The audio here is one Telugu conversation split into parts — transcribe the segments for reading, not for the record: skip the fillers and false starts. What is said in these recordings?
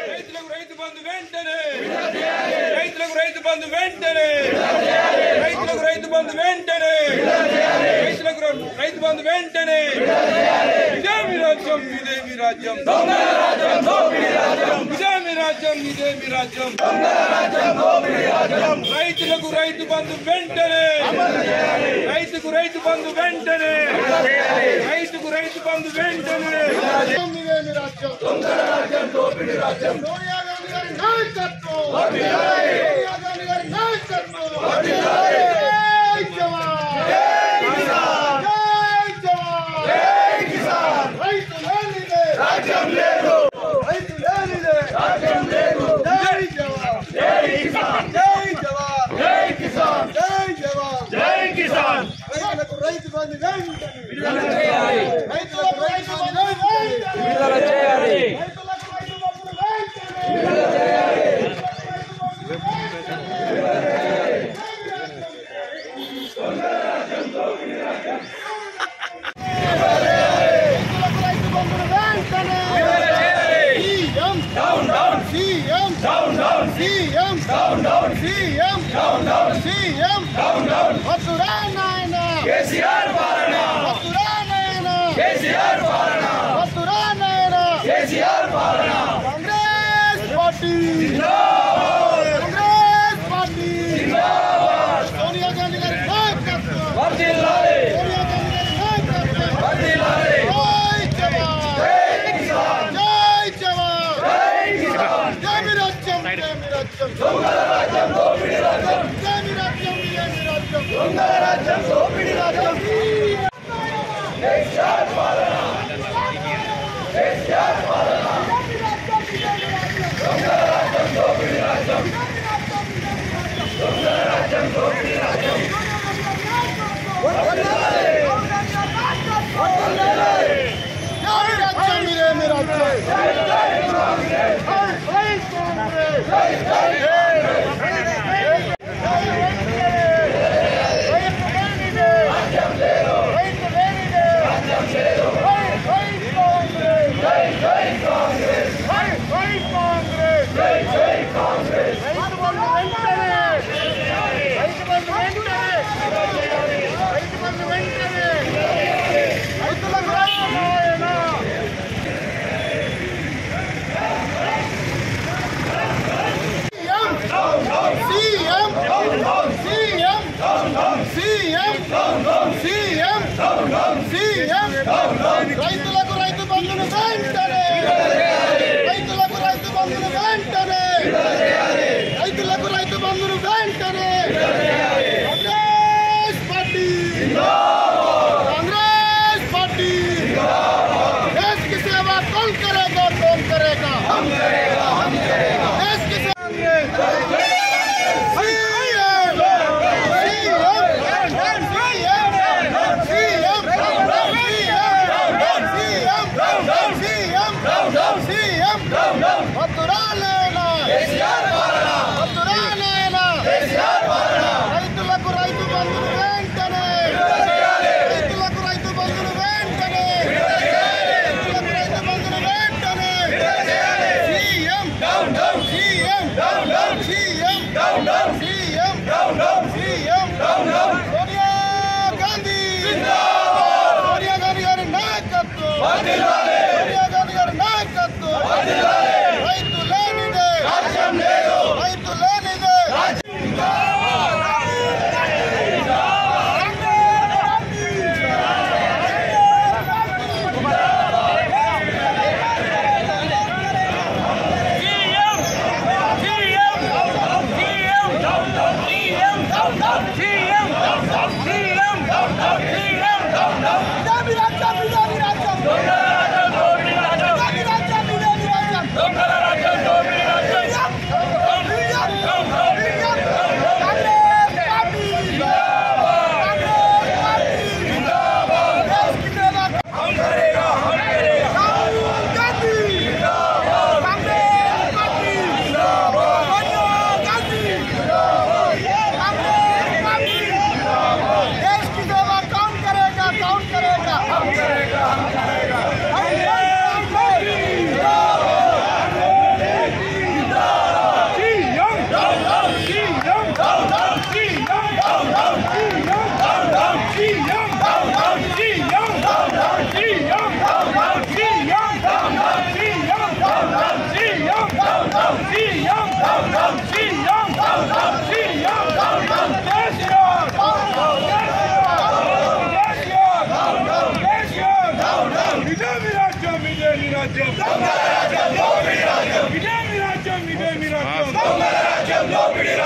రైతులకు రైతు బంధు వెంటనే రైతులకు రైతు బంధు వెంటనే రైతులకు రైతు బంధు వెంటనే రైతులకు రైతు బంధు వెంటనే ఇదే మీ రాజ్యం ఇదే మీ రాజ్యం ఇదే మీ రాజ్యం ఇదే మీ రాజ్యం రైతులకు రైతు బంధు వెంటనే రైతుకు రైతు బంధు వెంటనే రైతుకు రైతు బంధు వెంటనే సోనియా గాంధీ గారి నాయకత్వం రైతు బంధు విడుదల చేయాలి రైతులకు రైతు బంధు విడుదల చేయాలి సోనియా గాంధీ గారి నాయకత్వం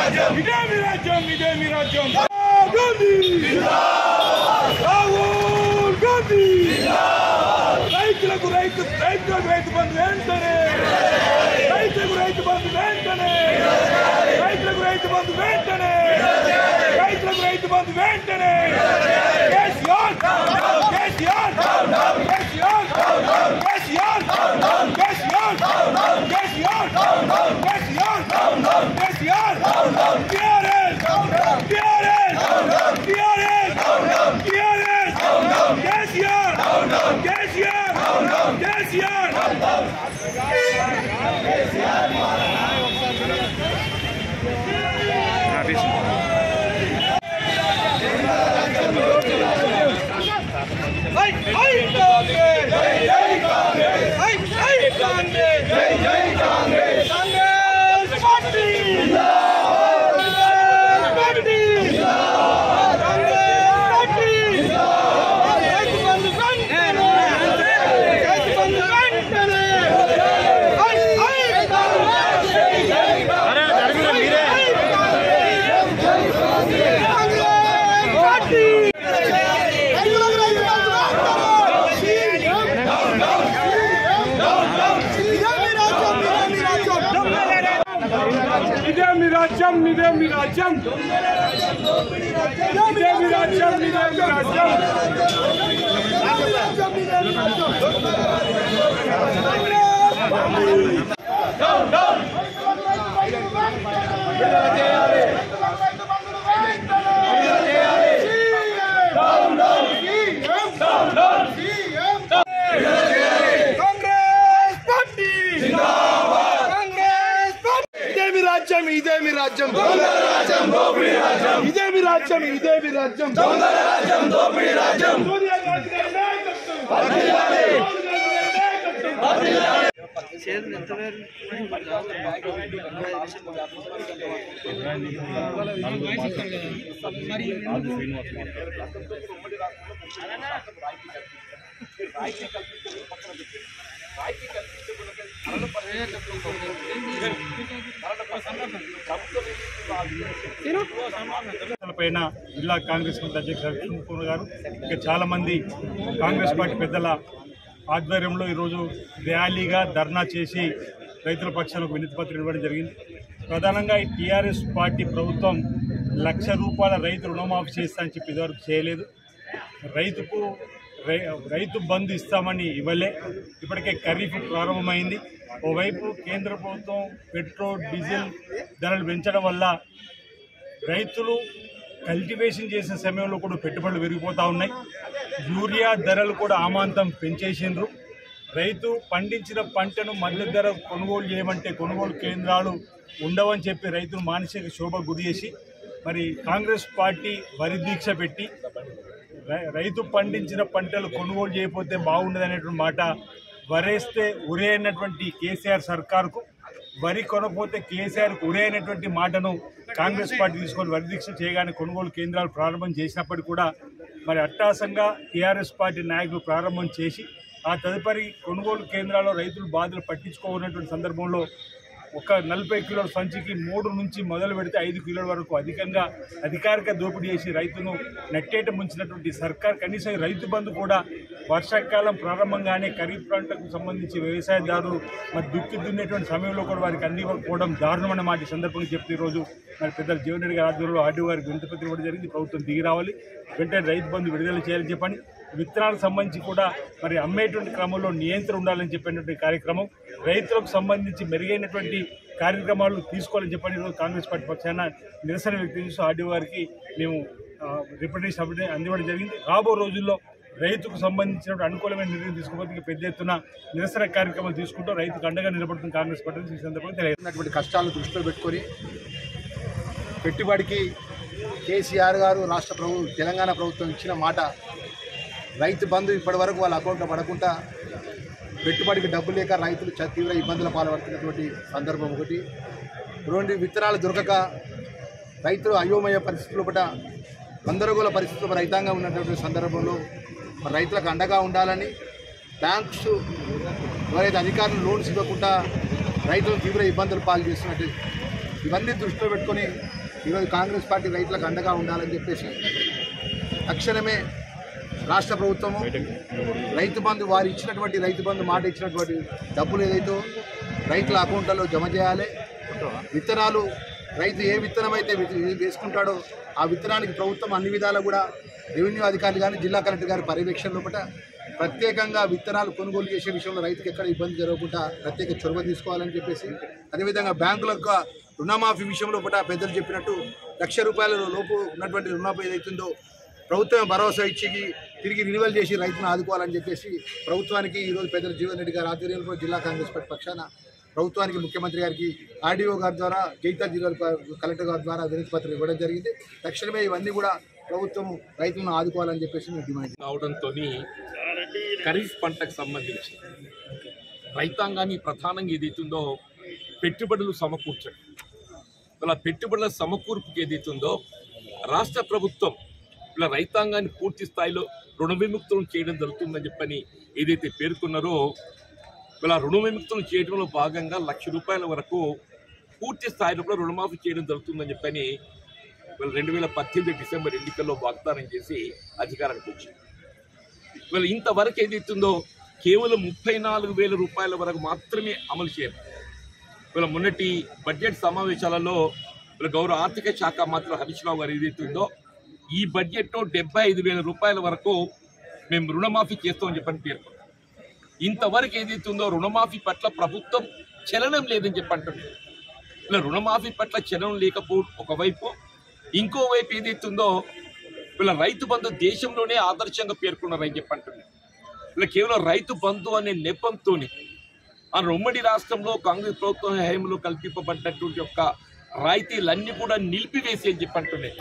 రాహుల్ గాంధీ రైతులకు రైతు బంధు వెంటనే రైతులకు రైతు బంధు వెంటనే రైతులకు రైతు బంధు వెంటనే రైతులకు రైతు బంధు వెంటనే KCR KCR KCR KCR KCR KCR KCR KCR TRS TRS TRS TRS KCR KCR KCR ఇదే మీ రాజ్యం ఇదే మీ రాజ్యం ఇదే మీ రాజ్యం ఇదే మీ రాజ్యం ఇదే మీ రాజ్యం ఇదే మీ రాజ్యం ఇదే మీ రాజ్యం దోపిడీ రాజ్యం సోనియా గాంధీ గారి పైన జిల్లా కాంగ్రెస్ కమిటీ అధ్యక్షులు కిషోర్ గారు ఇంకా చాలా మంది కాంగ్రెస్ పార్టీ పెద్దల ఆధ్వర్యంలో ఈరోజు ర్యాలీగా ధర్నా చేసి రైతుల పక్షాలకు వినతిపత్రం ఇవ్వడం జరిగింది. ప్రధానంగా ఈ టీఆర్ఎస్ పార్టీ ప్రభుత్వం ₹1,00,000 రైతు రుణమాఫీ చేస్తామని చెప్పి ఇదివరకు చేయలేదు. రైతు బంధు ఇస్తామని ఇవ్వలే. ఇప్పటికే ఖరీఫ్ ప్రారంభమైంది. ఓవైపు కేంద్ర ప్రభుత్వం పెట్రోల్ డీజిల్ ధరలు పెంచడం వల్ల రైతులు కల్టివేషన్ చేసే సమయంలో కూడా పెట్టుబడులు పెరిగిపోతూ ఉన్నాయి. యూరియా ధరలు కూడా ఆమాంతం పెంచేసిండ్రు. రైతు పండించిన పంటను మద్దతు ధర కొనుగోలు చేయమంటే కొనుగోలు కేంద్రాలు ఉండవని చెప్పి రైతులు మానసిక శోభ గురి చేసి మరి కాంగ్రెస్ పార్టీ వరి దీక్ష పెట్టి రైతు పండించిన పంటలు కొనుగోలు చేయకపోతే బాగుండదనేటువంటి మాట, వరేస్తే ఉరే అయినటువంటి కేసీఆర్ సర్కారుకు, వరి కొనకపోతే కేసీఆర్కు ఉరే అయినటువంటి మాటను కాంగ్రెస్ పార్టీ తీసుకొని వరి దీక్ష చేయగానే కొనుగోలు కేంద్రాలు ప్రారంభం చేసినప్పటికీ కూడా మరి అట్టాసంగా టీఆర్ఎస్ పార్టీ నాయకులు ప్రారంభం చేసి ఆ తదుపరి కొనుగోలు కేంద్రాల్లో రైతులు బాధలు పట్టించుకోనటువంటి సందర్భంలో ఒక 40 కిలోల సంచికి 3 నుంచి మొదలు పెడితే 5 కిలోల వరకు అధికంగా అధికారిక దోపిడీ చేసి రైతును నెట్టేట ముంచినటువంటి సర్కార్ కనీసం రైతు బంధు కూడా వర్షాకాలం ప్రారంభంగానే ఖరీఫ్ పంటకు సంబంధించి వ్యవసాయదారులు మరి దుక్కి దున్నేటువంటి సమయంలో కూడా వారికి అందివ్వకపోవడం దారుణమైన మాట సందర్భంగా చెప్తే ఈరోజు మరి పెద్దలు జీవన్ రెడ్డి గారి ఆధ్వర్యంలో ఆర్డీఓ గారికి వినతిపత్రం ఇవ్వడం జరిగింది. ప్రభుత్వం దిగి రావాలి, వెంటనే రైతు బంధు విడుదల చేయాలని చెప్పని, విత్తనాలకు సంబంధించి కూడా మరి అమ్మేటువంటి క్రమంలో నియంత్రణ ఉండాలని చెప్పినటువంటి కార్యక్రమం, రైతులకు సంబంధించి మెరుగైనటువంటి కార్యక్రమాలు తీసుకోవాలని చెప్పని ఈరోజు కాంగ్రెస్ పార్టీ పక్షాన నిరసన వ్యక్తం చేస్తూ ఆర్డీఓ గారికి మేము రిప్రజెంటేషన్ అందివ్వడం జరిగింది. రాబో రోజుల్లో రైతుకు సంబంధించిన అనుకూలమైన నిర్ణయం తీసుకోవడానికి పెద్ద ఎత్తున నిరసన కార్యక్రమాలు తీసుకుంటూ రైతుకు అండగా నిలబడుతున్న కాంగ్రెస్ పార్టీ ఈ సందర్భంగా తెలియజేస్తున్నటువంటి కష్టాలను దృష్టిలో పెట్టుకొని పెట్టుబడికి కేసీఆర్ గారు తెలంగాణ ప్రభుత్వం ఇచ్చిన మాట రైతు బంధు ఇప్పటి వరకు వాళ్ళ అకౌంట్లో పడకుండా పెట్టుబడికి డబ్బు లేక రైతులు తీవ్ర ఇబ్బందుల పాల్పడుతున్నటువంటి సందర్భం ఒకటి. 2 విత్తనాలు దొరకక రైతులు అయోమయ పరిస్థితులు ఒకట గందరగోళ పరిస్థితుల్లో రైతాంగం ఉన్నటువంటి సందర్భంలో రైతులకు అండగా ఉండాలని బ్యాంక్స్ ఎవరైతే అధికారులు లోన్స్ ఇవ్వకుండా రైతులు తీవ్ర ఇబ్బందులు పాలు చేస్తున్నట్టు ఇవన్నీ దృష్టిలో పెట్టుకొని ఈరోజు కాంగ్రెస్ పార్టీ రైతులకు అండగా ఉండాలని చెప్పేసి తక్షణమే రాష్ట్ర ప్రభుత్వము రైతు బంధు వారు ఇచ్చినటువంటి రైతు బంధు మాట ఇచ్చినటువంటి డబ్బులు ఏదైతే రైతుల అకౌంట్లలో జమ చేయాలి. విత్తనాలు రైతు ఏ విత్తనం అయితే వేసుకుంటాడో ఆ విత్తనానికి ప్రభుత్వం అన్ని విధాలా కూడా రెవెన్యూ అధికారులు కానీ జిల్లా కలెక్టర్ గారి పర్యవేక్షణ లోపల ప్రత్యేకంగా విత్తనాలు కొనుగోలు చేసే విషయంలో రైతుకి ఎక్కడ ఇబ్బంది జరగకుండా ప్రత్యేక చొరవ తీసుకోవాలని చెప్పేసి, అదేవిధంగా బ్యాంకులకు రుణమాఫీ విషయంలో పెద్దలు చెప్పినట్టు ₹1,00,000 లోపు ఉన్నటువంటి రుణమాఫీ ఏదైతుందో ప్రభుత్వం భరోసా ఇచ్చి తిరిగి రినివల్ చేసి రైతులను ఆదుకోవాలని చెప్పేసి ప్రభుత్వానికి ఈరోజు పెద్దలు జీవన్ రెడ్డి గారి ఆధ్వర్యంలో జిల్లా కాంగ్రెస్ పార్టీ పక్షాన ప్రభుత్వానికి ముఖ్యమంత్రి గారికి ఆర్డీఓ గారి ద్వారా జగిత్యాల జిల్లా కలెక్టర్ గారి ద్వారా వినతి పత్రం ఇవ్వడం జరిగింది. తక్షణమే ఇవన్నీ కూడా ప్రభుత్వం రైతులను ఆదుకోవాలని చెప్పేసి మేము డిమాండ్ కావడంతో ఖరీఫ్ పంటకు సంబంధించి రైతాంగాన్ని ప్రధానంగా ఏదైతుందో పెట్టుబడులు సమకూర్చడం, ఇలా పెట్టుబడుల సమకూర్పుకి ఏదైతుందో రాష్ట్ర ప్రభుత్వం ఇలా రైతాంగాన్ని పూర్తి స్థాయిలో రుణ విముక్తులను చేయడం జరుగుతుందని చెప్పని ఏదైతే పేర్కొన్నారో, ఇలా రుణ విముక్తులను చేయడంలో భాగంగా ₹1,00,000 వరకు పూర్తి స్థాయిలో కూడా రుణమాఫీ చేయడం జరుగుతుందని చెప్పని 2018 డిసెంబర్ ఎన్నికల్లో వాగ్దానం చేసి అధికారానికి వచ్చింది. వీళ్ళు ఇంతవరకు ఏదైతుందో కేవలం ₹34,000 వరకు మాత్రమే అమలు చేయాలి. వీళ్ళ మొన్నటి బడ్జెట్ సమావేశాలలో వీళ్ళ గౌరవ ఆర్థిక శాఖ మంత్రి హరీష్ రావు గారు ఏదైతుందో ఈ బడ్జెట్లో ₹75,000 వరకు మేము రుణమాఫీ చేస్తామని చెప్పని పేర్కొన్నాం. ఇంతవరకు ఏదైతుందో రుణమాఫీ పట్ల ప్రభుత్వం చలనం లేదని చెప్పంటుంది. ఇలా రుణమాఫీ పట్ల చలనం లేకపోవడం ఒకవైపు, ఇంకోవైపు ఏదైతుందో వీళ్ళ రైతు బంధు దేశంలోనే ఆదర్శంగా పేర్కొన్నారని చెప్పంటుంది. ఇలా కేవలం రైతు బంధు అనే నెపంతో ఆ ఉమ్మడి రాష్ట్రంలో కాంగ్రెస్ ప్రభుత్వం హయాంలో కల్పింపబడ్డటువంటి యొక్క రాయితీలన్నీ కూడా నిలిపివేసి అని చెప్పంటున్నాయి.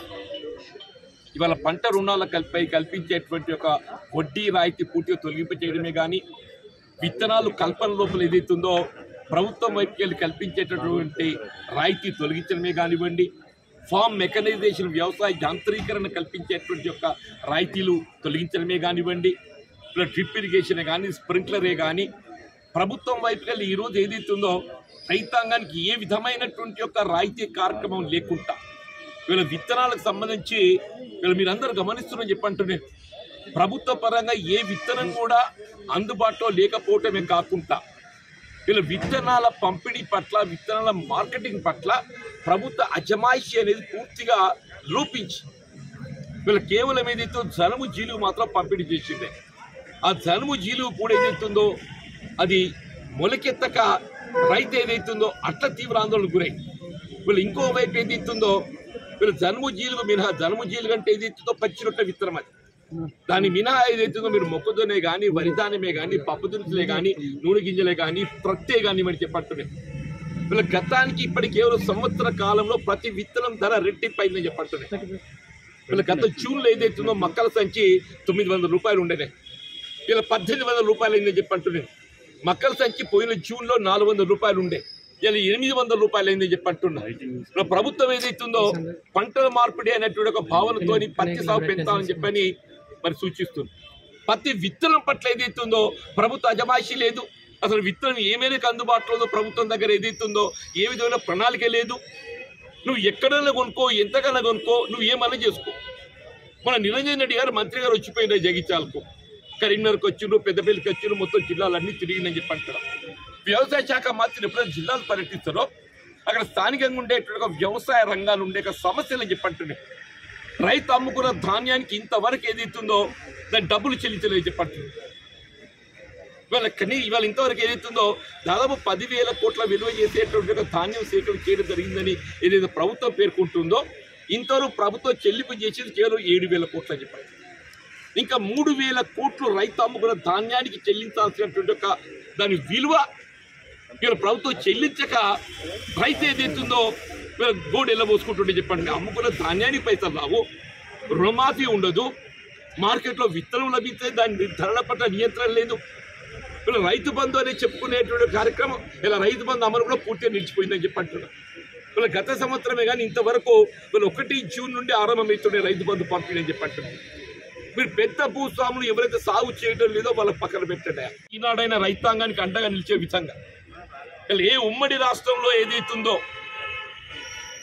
ఇవాళ పంట రుణాల కల్పించేటువంటి ఒక వడ్డీ రాయితీ పూర్తిగా తొలగింపు చేయడమే కానీ, విత్తనాలు కల్పన లోపల ఏదైతుందో ప్రభుత్వం వైపుకెళ్ళి కల్పించేటటువంటి రాయితీ తొలగించడమే కానివ్వండి, ఫామ్ మెకనైజేషన్ వ్యవసాయ యాంత్రీకరణ కల్పించేటువంటి యొక్క రాయితీలు తొలగించడమే కానివ్వండి, ఇలా డ్రిప్ ఇరిగేషనే కానీ స్ప్రింక్లరే కానీ ప్రభుత్వం వైపుకెళ్ళి ఈరోజు ఏదైతుందో రైతాంగానికి ఏ విధమైనటువంటి యొక్క రాయితీ కార్యక్రమం లేకుండా వీళ్ళ విత్తనాలకు సంబంధించి వీళ్ళు మీరందరూ గమనిస్తున్నారని చెప్పంటున్నారు. ప్రభుత్వ పరంగా ఏ విత్తనం కూడా అందుబాటులో లేకపోవటమే కాకుండా వీళ్ళ విత్తనాల పంపిణీ పట్ల, విత్తనాల మార్కెటింగ్ పట్ల ప్రభుత్వ అజమాయిషీ అనేది పూర్తిగా లోపించి వీళ్ళు కేవలం ఏదైతే జనుము జీలుగు మాత్రం పంపిణీ చేసిందే. ఆ జనుము జీలుగు కూడా ఏదైతుందో అది మొలకెత్తక రైతు ఏదైతుందో అట్లా తీవ్ర ఆందోళనకు గురై వీళ్ళు ఇంకోవైపు ఏదైతుందో వీళ్ళు జనుము జీలుగు మినహా, జనుము జీలుగు అంటే ఏదైతుందో పచ్చి రొట్టె విత్తనం అది, దాని మినహా ఏదైతుందో మీరు మొక్కజొన్నే కానీ, వరిధాన్యమే కానీ, పప్పు దినుసులే కానీ, నూనె గింజలే కానీ, ప్రత్తే కానీ మరి చెప్పంటున్నాయి. వీళ్ళ గతానికి ఇప్పటి కేవలం సంవత్సర కాలంలో ప్రతి విత్తనం ధర రెట్టింపైందని చెప్పంటున్నాయి. వీళ్ళ గత జూన్లో ఏదైతుందో మక్కల సంచి ₹900 ఉండేదే, వీళ్ళ ₹1,800 అయిందని చెప్పంటున్నాయి. మక్కల సంచి పోయిన జూన్లో ₹400 ఉండే, ఇలా ₹800 అయిందని చెప్పంటున్నా. ప్రభుత్వం ఏదైతుందో పంటల మార్పిడి అనేటువంటి ఒక భావనతో పత్తి సాగు పెంచాలని చెప్పని మరి సూచిస్తుంది. పత్తి విత్తనం పట్ల ఏదైతుందో ప్రభుత్వ అజమాయిషీ లేదు. అసలు విత్తనం ఏమైనా అందుబాటులో ఉందో ప్రభుత్వం దగ్గర ఏదైతుందో ఏ విధమైన ప్రణాళిక లేదు. నువ్వు ఎక్కడైనా కొనుక్కో, ఎంతకన్నా కొనుక్కో, నువ్వు ఏమన్నా చేసుకో. మన నిరంజన్ రెడ్డి గారు మంత్రి గారు వచ్చిపోయినారు జగిత్యాలకు, కరీంనగర్కి వచ్చిండ్రు, పెద్దపల్లికి వచ్చిండ్రు, మొత్తం జిల్లాలన్నీ తిరిగిందని చెప్పి అంటారు. వ్యవసాయ శాఖ మంత్రి ఎప్పుడైనా జిల్లాలు పర్యటిస్తారో అక్కడ స్థానికంగా ఉండేటువంటి వ్యవసాయ రంగాలు ఉండే సమస్యలు చెప్పంటున్నాయి. రైతు అమ్ముకున్న ధాన్యానికి ఇంతవరకు ఏదైతుందో దాని డబ్బులు చెల్లించలేదు చెప్పంటున్నాయి. ఇవాళ ఇంతవరకు ఏదైతుందో దాదాపు 10,000 కోట్ల విలువ చేసేటువంటి ధాన్యం సేకరణ చేయడం జరిగిందని ఏదైతే ప్రభుత్వం పేర్కొంటుందో ఇంతవరకు ప్రభుత్వం చెల్లింపు చేసేది కేవలం 7,000 కోట్లు అని చెప్పారు. ఇంకా 3,000 కోట్లు రైతు అమ్ముకున్న ధాన్యానికి చెల్లించాల్సినటువంటి ఒక దాని విలువ వీళ్ళ ప్రభుత్వం చెల్లించక రైతు ఏదైతుందో గోడు వెళ్ళబోసుకుంటుండే చెప్పండి. అమ్ముకున్న ధాన్యానికి పైసలు రావు, రుణమాఫీ ఉండదు, మార్కెట్లో విత్తనం లభిస్తే దాని ధరల పట్ల నియంత్రణ లేదు. వీళ్ళు రైతు బంధు అనేది చెప్పుకునేటువంటి కార్యక్రమం ఇలా రైతు బంధు అమలు కూడా పూర్తిగా నిలిచిపోయిందని చెప్పి అంటున్నారు. వీళ్ళ గత సంవత్సరమే కానీ ఇంతవరకు వీళ్ళు 1 జూన్ నుండి ఆరంభమవుతుండే రైతు బంధు పంపిణీ అని చెప్పి అంటున్నారు. మీరు పెద్ద భూస్వాములు ఎవరైతే సాగు చేయడం లేదో వాళ్ళ పక్కన పెట్టండి. ఈనాడైనా రైతాంగానికి అండగా నిలిచే విధంగా ఏ ఉమ్మడి రాష్ట్రంలో ఏదైతుందో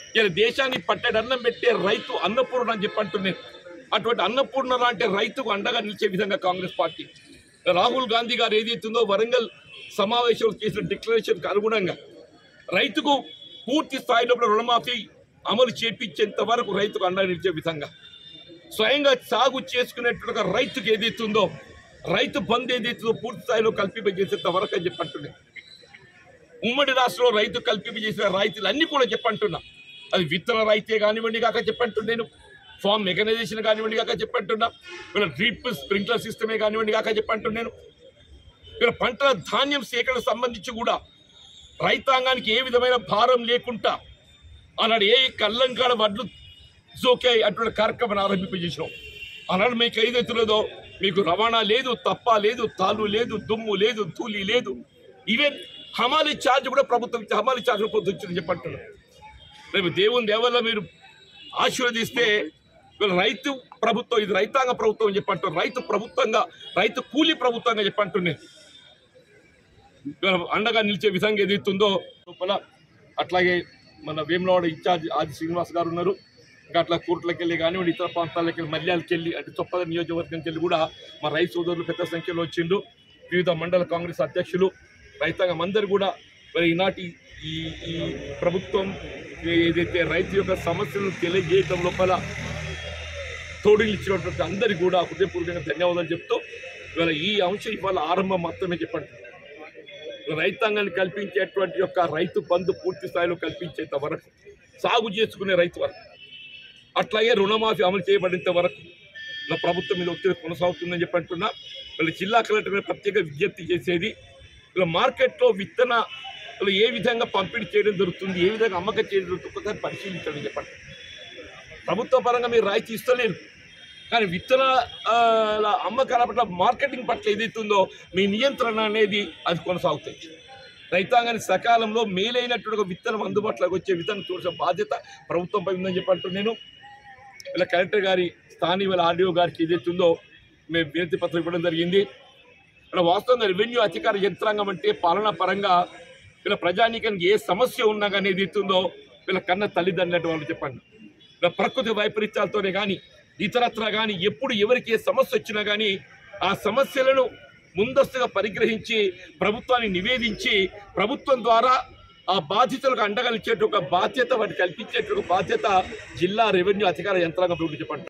ఇలా దేశాన్ని పట్టెడన్నం పెట్టే రైతు అన్నపూర్ణ అని చెప్పంటున్నాను. అటువంటి అన్నపూర్ణ లాంటి రైతుకు అండగా నిలిచే విధంగా కాంగ్రెస్ పార్టీ రాహుల్ గాంధీ గారు ఏదైతుందో వరంగల్ సమావేశంలో చేసిన డిక్లరేషన్కి అనుగుణంగా రైతుకు పూర్తి స్థాయిలో రుణమాఫీ అమలు చేపించేంత వరకు రైతుకు అండగా నిలిచే విధంగా స్వయంగా సాగు చేసుకునేట్టుగా రైతుకు ఏదైతుందో రైతు బంధు ఏదైతుందో పూర్తి స్థాయిలో కల్పింపజేసేంత వరకు అని చెప్పంటున్నాను. ఉమ్మడి రాష్ట్రంలో రైతు కల్పింపజేసిన రైతులన్నీ కూడా చెప్పంటున్నా. అది విత్తన రైతే కానివ్వండి కాక చెప్పంటున్నాను, ఫార్మ్ మెకనైజేషన్ కానివ్వండి కాక చెప్పంటున్నా, వీళ్ళ డ్రిప్ స్ప్రింక్లర్ సిస్టమే కానివ్వండి కాక చెప్పంటున్నాను, వీళ్ళ పంటల ధాన్యం సేకరణ సంబంధించి కూడా రైతాంగానికి ఏ విధమైన భారం లేకుండా ఆనాడు ఏ కల్లంకాడ వడ్లు జోకే అటువంటి కార్యక్రమాన్ని ఆరంభింపజేసినాం. ఆనాడు మీకు ఏదైతున్నదో మీకు రవాణా లేదు, తప్ప లేదు, తాళ్ళు లేదు, దుమ్ము లేదు, ధూళి లేదు. ఈవెన్ హమాలీ ఛార్జ్ కూడా ప్రభుత్వం హమాలీ ఛార్జ్ ప్రభుత్వం ఇచ్చిందని చెప్పంటున్నారు. రేపు దేవుని దేవల్ల మీరు ఆశీర్వదిస్తే రైతు ప్రభుత్వం, ఇది రైతాంగ ప్రభుత్వం అని చెప్పంటారు, రైతు ప్రభుత్వంగా రైతు కూలీ ప్రభుత్వంగా చెప్పంటున్నాను. అండగా నిలిచే విధంగా ఏదైతుందో లోపల అట్లాగే మన వేములవాడ ఇన్ఛార్జ్ ఆది శ్రీనివాస్ గారు ఉన్నారు. ఇంకా అట్లా కోర్టులకు వెళ్ళి కానివ్వండి, ఇతర ప్రాంతాలకు వెళ్ళి మల్యాలకి వెళ్ళి అంటే చొప్పద నియోజకవర్గంకి వెళ్ళి కూడా మా రైతు సోదరులు పెద్ద సంఖ్యలో వచ్చిండు. వివిధ మండల కాంగ్రెస్ అధ్యక్షులు రైతాంగం అందరూ కూడా మరి ఈనాటి ఈ ప్రభుత్వం ఏదైతే రైతు యొక్క సమస్యలను తెలియజేయడం లోపల తోడులు ఇచ్చినటువంటి అందరికీ కూడా హృదయపూర్వకంగా ధన్యవాదాలు చెప్తూ ఇవాళ ఈ అంశం ఇవాళ ఆరంభం మాత్రమే చెప్పండి. రైతాంగాన్ని కల్పించేటువంటి యొక్క రైతు బంధు పూర్తి స్థాయిలో కల్పించేంత వరకు, సాగు చేసుకునే రైతు వరకు, అట్లాగే రుణమాఫీ అమలు చేయబడేంత వరకు ఇలా ప్రభుత్వం మీద ఒత్తిడి కొనసాగుతుందని చెప్పంటున్నా. వీళ్ళ జిల్లా కలెక్టర్ ప్రత్యేక విజ్ఞప్తి చేసేది, ఇలా మార్కెట్లో విత్తనాలు ఏ విధంగా పంపిణీ చేయడం జరుగుతుంది, ఏ విధంగా అమ్మకం చేయడం జరుగుతుంది ఒకసారి పరిశీలించండి చెప్పండి. ప్రభుత్వ పరంగా మీరు రాయితీ ఇస్తలేరు, కానీ విత్తనాల అమ్మకాల పట్ల మార్కెటింగ్ పట్ల ఏదైతుందో మీ నియంత్రణ అనేది అది కొనసాగుతుంది. రైతాంగాన్ని సకాలంలో మేలైనట్టుగా విత్తనం అందుబాటులోకి వచ్చే విత్తనం చూసిన బాధ్యత ప్రభుత్వంపై ఉందని చెప్పంటూ నేను ఇలా కలెక్టర్ గారి స్థానిక ఆర్డీఓ గారికి ఏదైతుందో మేము వినతి పత్రం ఇవ్వడం జరిగింది. ఇలా వాస్తవంగా రెవెన్యూ అధికార యంత్రాంగం అంటే పాలనా పరంగా ఇలా ప్రజానీకానికి ఏ సమస్య ఉన్నా కానీ ఏదైతుందో వీళ్ళ కన్న తల్లిదండ్రులు వాళ్ళు చెప్పండి. ఇలా ప్రకృతి వైపరీత్యాలతోనే కానీ ఇతరత్ర కానీ ఎప్పుడు ఎవరికి ఏ సమస్య వచ్చినా కానీ ఆ సమస్యలను ముందస్తుగా పరిగ్రహించి ప్రభుత్వాన్ని నివేదించి ప్రభుత్వం ద్వారా ఆ బాధ్యతలకు అండగా ఇచ్చేట ఒక బాధ్యత వాటికి కల్పించేట బాధ్యత జిల్లా రెవెన్యూ అధికార యంత్రాంగం చెప్పండి.